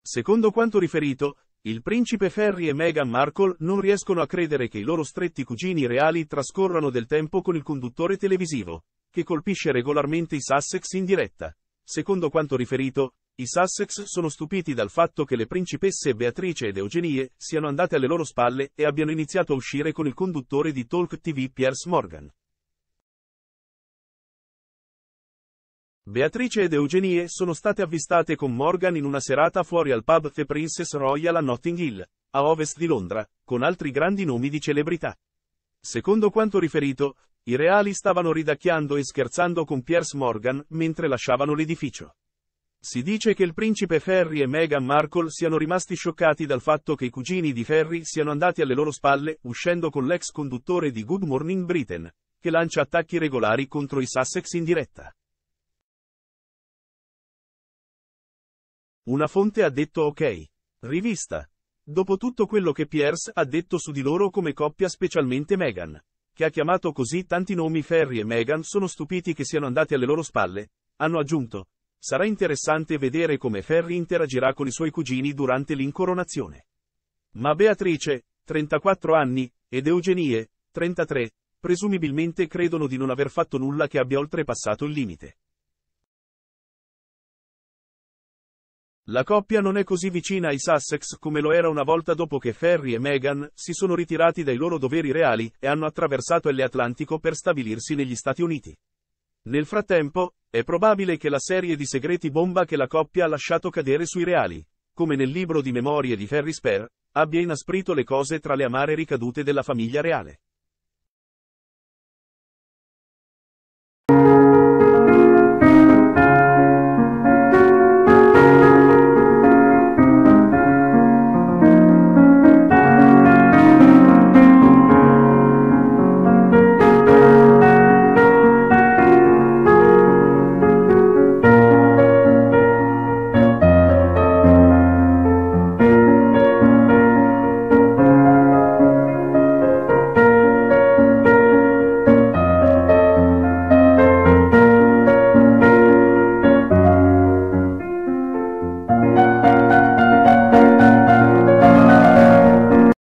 Secondo quanto riferito, il principe Harry e Meghan Markle non riescono a credere che i loro stretti cugini reali trascorrano del tempo con il conduttore televisivo, che colpisce regolarmente i Sussex in diretta. Secondo quanto riferito, i Sussex sono stupiti dal fatto che le principesse Beatrice ed Eugenie siano andate alle loro spalle e abbiano iniziato a uscire con il conduttore di Talk TV Piers Morgan. Beatrice ed Eugenie sono state avvistate con Morgan in una serata fuori al pub The Princess Royal a Notting Hill, a ovest di Londra, con altri grandi nomi di celebrità. Secondo quanto riferito, i reali stavano ridacchiando e scherzando con Piers Morgan mentre lasciavano l'edificio. Si dice che il principe Harry e Meghan Markle siano rimasti scioccati dal fatto che i cugini di Harry siano andati alle loro spalle, uscendo con l'ex conduttore di Good Morning Britain, che lancia attacchi regolari contro i Sussex in diretta. Una fonte ha detto ok. Rivista. Dopo tutto quello che Piers ha detto su di loro come coppia, specialmente Meghan, che ha chiamato così tanti nomi, Harry e Meghan sono stupiti che siano andati alle loro spalle, hanno aggiunto: sarà interessante vedere come Harry interagirà con i suoi cugini durante l'incoronazione. Ma Beatrice, 34 anni, ed Eugenie, 33, presumibilmente credono di non aver fatto nulla che abbia oltrepassato il limite. La coppia non è così vicina ai Sussex come lo era una volta, dopo che Harry e Meghan si sono ritirati dai loro doveri reali e hanno attraversato l'Atlantico per stabilirsi negli Stati Uniti. Nel frattempo, è probabile che la serie di segreti bomba che la coppia ha lasciato cadere sui reali, come nel libro di memorie di Harry Spare, abbia inasprito le cose tra le amare ricadute della famiglia reale.